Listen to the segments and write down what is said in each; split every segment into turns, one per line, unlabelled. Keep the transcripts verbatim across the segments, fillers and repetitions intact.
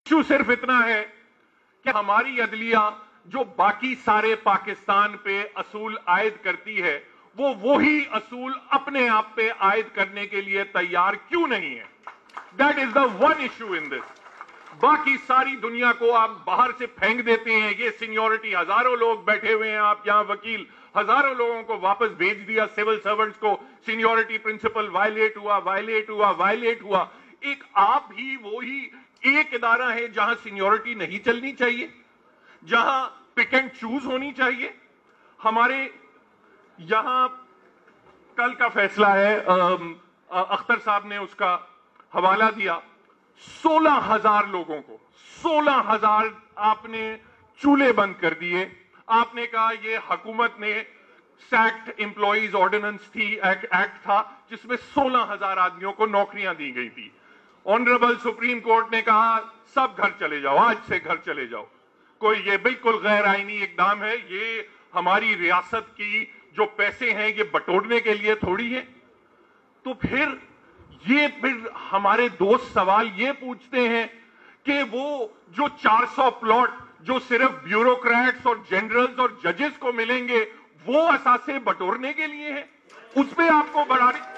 Issue صرف اتنا ہے کہ ہماری عدلیہ جو باقی سارے پاکستان پہ اصول عائد کرتی ہے وہ وہی اصول اپنے آپ پہ عائد کرنے کے لیے تیار کیوں نہیں ہے. That is the one issue in this. باقی ساری دنیا کو آپ باہر سے پھینک دیتے ہیں. یہ سینیورٹی ہزاروں لوگ بیٹھے ہوئے ہیں, آپ یہاں وکیل ہزاروں لوگوں کو واپس بھیج دیا, سول سرونٹس کو سینیورٹی پرنسپل وائلیٹ ہوا وائلیٹ ہوا وائلیٹ ہوا. ایک آپ ہی وہی ایک ادارہ ہے جہاں سینیورٹی نہیں چلنی چاہیے, جہاں پک اینڈ چوز ہونی چاہیے. ہمارے یہاں کل کا فیصلہ ہے, اختر صاحب نے اس کا حوالہ دیا, سولہ ہزار لوگوں کو سولہ ہزار آپ نے چولہے بند کر دیے. آپ نے کہا یہ حکومت نے سیکٹ امپلائیز آرڈیننس تھی, ایکٹ تھا جس میں سولہ ہزار آدمیوں کو نوکریاں دی گئی تھی. آنریبل سپریم کورٹ نے کہا سب گھر چلے جاؤ, آج سے گھر چلے جاؤ. کوئی یہ بالکل غیر آئینی اقدام ہے. یہ ہماری ریاست کی جو پیسے ہیں یہ بٹورنے کے لیے تھوڑی ہے. تو پھر یہ پھر ہمارے دوست سوال یہ پوچھتے ہیں کہ وہ جو چار سو پلاٹ جو صرف بیوروکریٹس اور جنرلز اور ججز کو ملیں گے وہ اثاثے بٹورنے کے لیے ہیں, اس پہ آپ کو بڑھا رہی.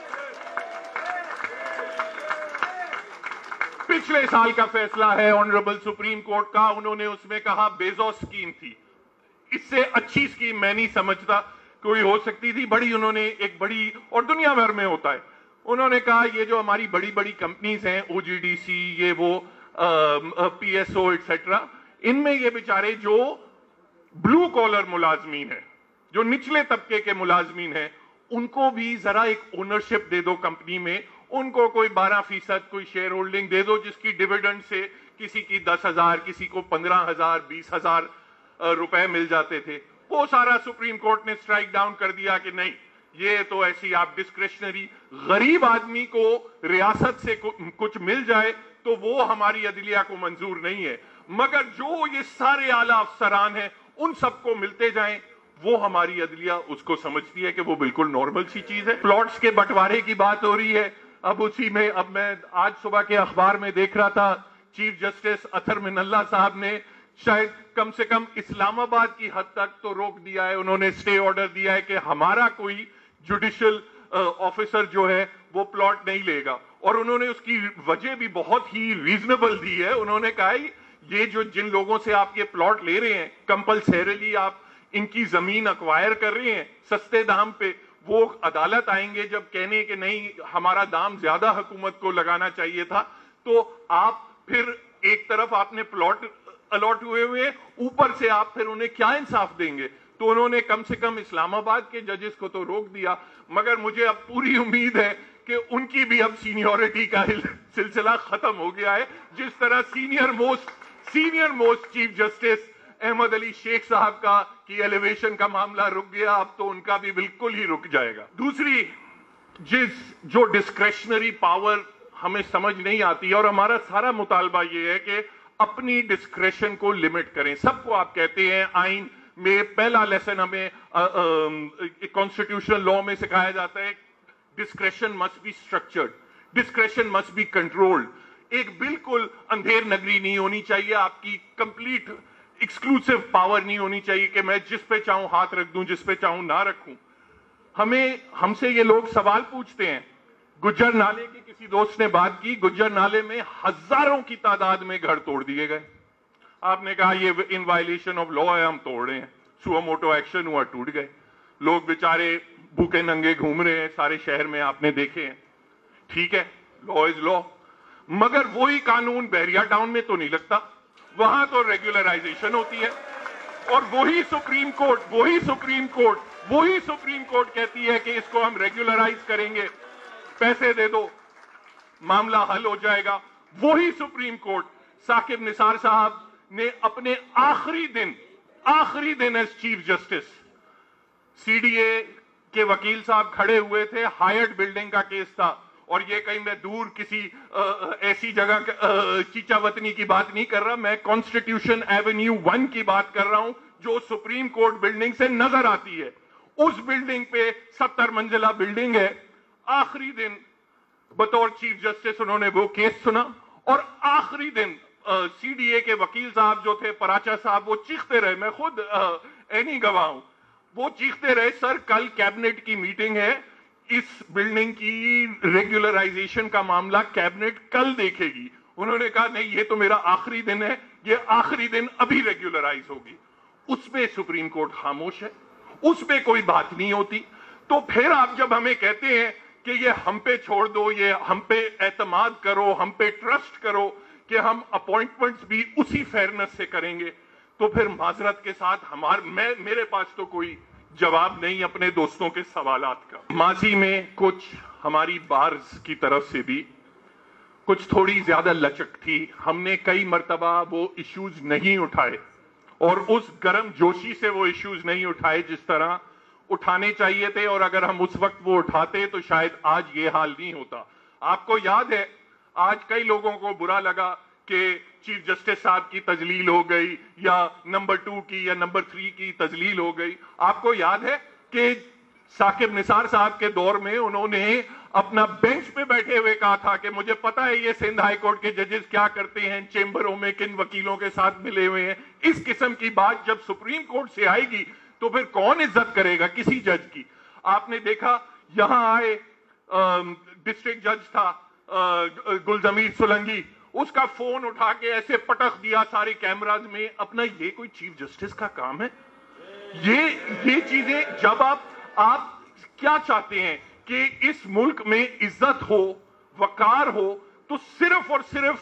پچھلے سال کا فیصلہ ہے آنریبل سپریم کورٹ کا, انہوں نے اس میں کہا بیزو اسکیم تھی, اس سے اچھی اسکیم میں نہیں سمجھتا کوئی ہو سکتی تھی. بڑی انہوں نے ایک بڑی, اور دنیا بھر میں ہوتا ہے, انہوں نے کہا یہ جو ہماری بڑی بڑی کمپنیز ہیں او جی ڈی سی, یہ وہ پی ایس او ایٹسٹرا, ان میں یہ بیچارے جو بلو کالر ملازمین ہیں, جو نچلے طبقے کے ملازمین ہیں, ان کو بھی ذرا ایک اونرشپ دے دو کمپنی میں. ان کو کوئی بارہ فیصد کوئی شیئر ہولڈنگ دے دو جس کی ڈیویڈنڈ سے کسی کی دس ہزار کسی کو پندرہ ہزار بیس ہزار روپے مل جاتے تھے. وہ سارا سپریم کورٹ نے سٹرائک ڈاؤن کر دیا کہ نہیں, یہ تو ایسی آپ ڈسکریشنری, غریب آدمی کو ریاست سے کچھ مل جائے تو وہ ہماری عدلیہ کو منظور نہیں ہے, مگر جو یہ سارے اعلیٰ افسران ہیں ان سب کو ملتے جائیں وہ ہماری عدلیہ اس کو سمجھتی ہے کہ وہ بالکل نارمل سی چیز ہے. پلاٹس کے بٹوارے کی بات ہو رہی ہے, اب اسی میں اب میں آج صبح کے اخبار میں دیکھ رہا تھا چیف جسٹس اطہر من اللہ صاحب نے شاید کم سے کم اسلام آباد کی حد تک تو روک دیا ہے, انہوں نے اسٹے آرڈر دیا ہے کہ ہمارا کوئی جوڈیشل آفیسر جو ہے وہ پلاٹ نہیں لے گا. اور انہوں نے اس کی وجہ بھی بہت ہی ریزنیبل دی ہے. انہوں نے کہا یہ جو جن لوگوں سے آپ یہ پلاٹ لے رہے ہیں کمپلسریلی آپ ان کی زمین اکوائر کر رہے ہیں سستے دام پہ, وہ عدالت آئیں گے جب کہنے کہ نہیں ہمارا دام زیادہ حکومت کو لگانا چاہیے تھا, تو آپ پھر ایک طرف آپ نے پلاٹ الاٹ ہوئے ہوئے, اوپر سے آپ پھر انہیں کیا انصاف دیں گے. تو انہوں نے کم سے کم اسلام آباد کے ججز کو تو روک دیا, مگر مجھے اب پوری امید ہے کہ ان کی بھی اب سینیورٹی کا سلسلہ ختم ہو گیا ہے. جس طرح senior most senior most chief justice Ahmed Ali Sheikh صاحب کا کی ایلیویشن کا معاملہ رک گیا, اب تو ان کا بھی بالکل ہی رک جائے گا. دوسری جس جو ڈسکریشنری پاور ہمیں سمجھ نہیں آتی, اور ہمارا سارا مطالبہ یہ ہے کہ اپنی ڈسکریشن کو لمٹ کریں. سب کو آپ کہتے ہیں آئین میں پہلا لیسن ہمیں کانسٹیٹیوشنل لا میں سکھایا جاتا ہے discretion must be structured, discretion must be controlled. ایک بالکل اندھیر نگری نہیں ہونی چاہیے, آپ کی کمپلیٹ ایکسکلوسیو پاور نہیں ہونی چاہیے کہ میں جس پہ چاہوں ہاتھ رکھ دوں جس پہ چاہوں نہ رکھوں. ہمیں ہم سے یہ لوگ سوال پوچھتے ہیں, گجر نالے کی کسی دوست نے بات کی, گجر نالے میں ہزاروں کی تعداد میں گھر توڑ دیے گئے. آپ نے کہا یہ ان وائلیشن آف لا ہے, ہم توڑ رہے ہیں, سو موٹو ایکشن ہوا, ٹوٹ گئے. لوگ بیچارے بھوکے ننگے گھوم رہے ہیں سارے شہر میں, آپ نے دیکھے ہیں. ٹھیک ہے, لا از لا, مگر وہی قانون بحریہ ٹاؤن میں تو نہیں لگتا, وہاں تو ریگولرائزیشن ہوتی ہے. اور وہی سپریم کورٹ وہی سپریم کورٹ وہی سپریم کورٹ کہتی ہے کہ اس کو ہم ریگولرائز کریں گے, پیسے دے دو معاملہ حل ہو جائے گا. وہی سپریم کورٹ ثاقب نثار صاحب نے اپنے آخری دن آخری دن as chief justice, C D A کے وکیل صاحب کھڑے ہوئے تھے, ہائٹ بلڈنگ کا کیس تھا, اور یہ کہیں میں دور کسی ایسی جگہ چیچا وطنی کی بات نہیں کر رہا, میں کانسٹیٹیوشن ایونیو ون کی بات کر رہا ہوں جو سپریم کورٹ بلڈنگ سے نظر آتی ہے. اس بلڈنگ پہ ستر منزلہ بلڈنگ ہے. آخری دن بطور چیف جسٹس انہوں نے وہ کیس سنا, اور آخری دن سی ڈی اے کے وکیل صاحب جو تھے پراچا صاحب، وہ چیختے رہے، میں خود اینی گواہ ہوں، وہ چیختے رہے سر کل کیبنٹ کی میٹنگ ہے، اس بلڈنگ کی ریگولرائزیشن کا معاملہ کیبنٹ کل دیکھے گی. انہوں نے کہا نہیں، یہ تو میرا آخری دن ہے، یہ آخری دن ابھی ریگولرائز ہوگی. اس پہ سپریم کورٹ خاموش ہے، اس پہ کوئی بات نہیں ہوتی. تو پھر آپ جب ہمیں کہتے ہیں کہ یہ ہم پہ چھوڑ دو، یہ ہم پہ اعتماد کرو، ہم پہ ٹرسٹ کرو کہ ہم اپوائنٹمنٹس بھی اسی فیئرنس سے کریں گے، تو پھر معذرت کے ساتھ ہمار میں میرے پاس تو کوئی جواب نہیں اپنے دوستوں کے سوالات کا. ماضی میں کچھ ہماری بارز کی طرف سے بھی کچھ تھوڑی زیادہ لچک تھی، ہم نے کئی مرتبہ وہ ایشوز نہیں اٹھائے، اور اس گرم جوشی سے وہ ایشوز نہیں اٹھائے جس طرح اٹھانے چاہیے تھے، اور اگر ہم اس وقت وہ اٹھاتے تو شاید آج یہ حال نہیں ہوتا. آپ کو یاد ہے آج کئی لوگوں کو برا لگا کہ چیف جسٹس صاحب کی تجلیل ہو گئی، یا نمبر ٹو کی یا نمبر تھری کی تجلیل ہو گئی. آپ کو یاد ہے کہ ثاقب نثار صاحب کے دور میں انہوں نے اپنا بینچ پہ بیٹھے ہوئے کہا تھا کہ مجھے پتا ہے یہ سندھ ہائی کورٹ کے ججز کیا کرتے ہیں، چیمبروں میں کن وکیلوں کے ساتھ ملے ہوئے ہیں. اس قسم کی بات جب سپریم کورٹ سے آئے گی تو پھر کون عزت کرے گا کسی جج کی؟ آپ نے دیکھا یہاں آئے ڈسٹرکٹ جج تھا گلزمیر سولنگی، اس کا فون اٹھا کے ایسے پٹخ دیا سارے کیمراز میں. اپنا یہ کوئی چیف جسٹس کا کام ہے؟ یہ یہ چیزیں جب آپ آپ کیا چاہتے ہیں کہ اس ملک میں عزت ہو، وقار ہو، تو صرف اور صرف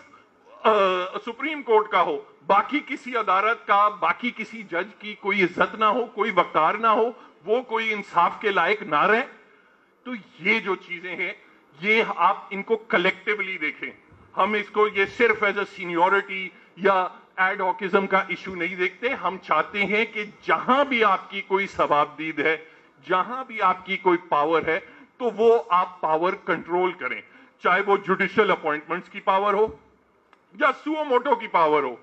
سپریم کورٹ کا ہو، باقی کسی عدالت کا، باقی کسی جج کی کوئی عزت نہ ہو، کوئی وقار نہ ہو، وہ کوئی انصاف کے لائق نہ رہے. تو یہ جو چیزیں ہیں یہ آپ ان کو کلیکٹیولی دیکھیں. ہم اس کو یہ صرف ایز اے سینیورٹی یا ایڈ ہاکزم کا ایشو نہیں دیکھتے. ہم چاہتے ہیں کہ جہاں بھی آپ کی کوئی ثوابدید ہے، جہاں بھی آپ کی کوئی پاور ہے، تو وہ آپ پاور کنٹرول کریں، چاہے وہ جوڈیشل اپوائنٹمنٹس کی پاور ہو یا سو موٹو کی پاور ہو.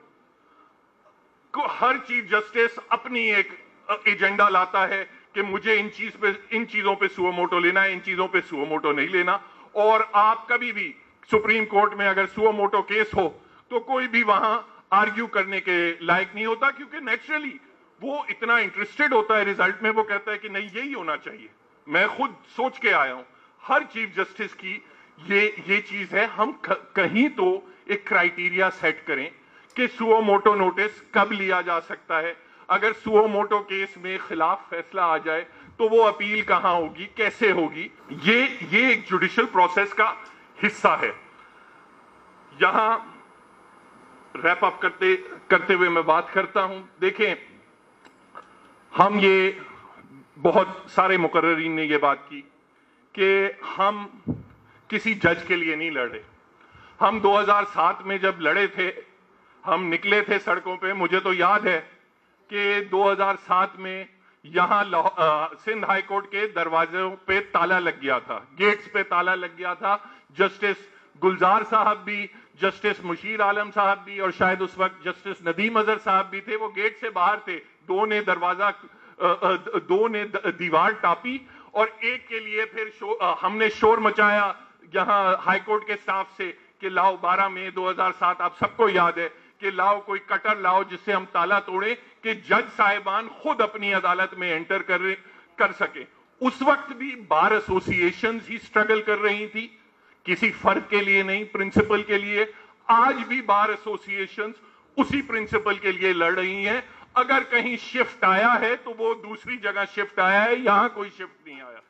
ہر چیف جسٹس اپنی ایک ایجنڈا لاتا ہے کہ مجھے ان چیز پہ ان چیزوں پہ سو موٹو لینا ہے، ان چیزوں پہ سو موٹو نہیں لینا. اور آپ کبھی بھی سپریم کورٹ میں اگر سو موٹو کیس ہو تو کوئی بھی وہاں آرگیو کرنے کے لائق نہیں ہوتا، کیونکہ نیچرلی وہ اتنا انٹرسٹڈ ہوتا ہے ریزلٹ میں، وہ کہتا ہے کہ نہیں یہی ہونا چاہیے. میں خود سوچ کے آیا ہوں ہر چیف جسٹس کی یہ یہ چیز ہے. ہم کہیں تو ایک کرائیٹیریا سیٹ کریں کہ سو موٹو نوٹس کب لیا جا سکتا ہے، اگر سو موٹو کیس میں خلاف فیصلہ آ جائے تو وہ اپیل کہاں ہوگی، کیسے ہوگی. یہ یہ ایک جوڈیشل پروسیس کا حصہ ہے. یہاں ریپ اپ کرتے کرتے ہوئے میں بات کرتا ہوں. دیکھیں، ہم یہ بہت سارے مقررین نے یہ بات کی کہ ہم کسی جج کے لیے نہیں لڑے. ہم دو ہزار سات میں جب لڑے تھے، ہم نکلے تھے سڑکوں پہ. مجھے تو یاد ہے کہ دو ہزار سات میں یہاں سندھ ہائی کورٹ کے دروازوں پہ تالا لگ گیا تھا، گیٹس پہ تالا لگ گیا تھا. جسٹس گلزار صاحب بھی، جسٹس مشیر عالم صاحب بھی، اور شاید اس وقت جسٹس ندیم اظہر صاحب بھی تھے، وہ گیٹ سے باہر تھے. دو نے دروازہ دو نے دیوار ٹاپی، اور ایک کے لیے پھر ہم نے شور مچایا یہاں ہائی کورٹ کے سٹاف سے کہ لاؤ بارہ مئی دو ہزار سات، آپ سب کو یاد ہے کہ لاؤ کوئی کٹر لاؤ جس سے ہم تالا توڑیں کہ جج صاحبان خود اپنی عدالت میں انٹر کر کر سکیں. اس وقت بھی بار ایسوسی ایشنز ہی سٹرگل کر رہی تھی، کسی فرد کے لیے نہیں، پرنسپل کے لیے. آج بھی بار ایسوسی ایشنز اسی پرنسپل کے لیے لڑ رہی ہیں. اگر کہیں شفٹ آیا ہے تو وہ دوسری جگہ شفٹ آیا ہے، یہاں کوئی شفٹ نہیں آیا.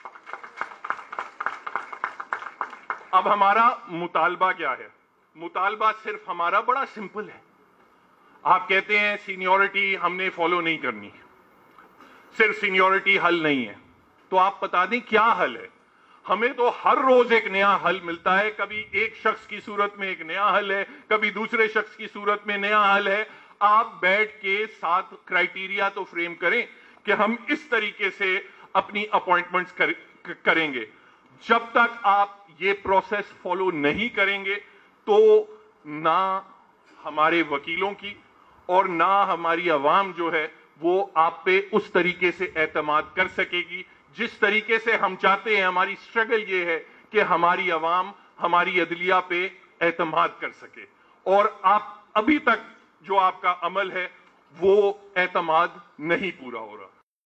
اب ہمارا مطالبہ کیا ہے؟ مطالبہ صرف ہمارا بڑا سمپل ہے. آپ کہتے ہیں سینیورٹی ہم نے فالو نہیں کرنی، صرف سینیورٹی حل نہیں ہے. تو آپ بتا دیں کیا حل ہے. ہمیں تو ہر روز ایک نیا حل ملتا ہے. کبھی ایک شخص کی صورت میں ایک نیا حل ہے، کبھی دوسرے شخص کی صورت میں نیا حل ہے. آپ بیٹھ کے ساتھ کرائیٹیریا تو فریم کریں کہ ہم اس طریقے سے اپنی اپوائنٹمنٹس کریں گے. جب تک آپ یہ پروسیس فالو نہیں کریں گے تو نہ ہمارے وکیلوں کی اور نہ ہماری عوام جو ہے وہ آپ پہ اس طریقے سے اعتماد کر سکے گی جس طریقے سے ہم چاہتے ہیں. ہماری سٹرگل یہ ہے کہ ہماری عوام ہماری عدلیہ پہ اعتماد کر سکے. اور آپ ابھی تک جو آپ کا عمل ہے وہ اعتماد نہیں پورا ہو رہا.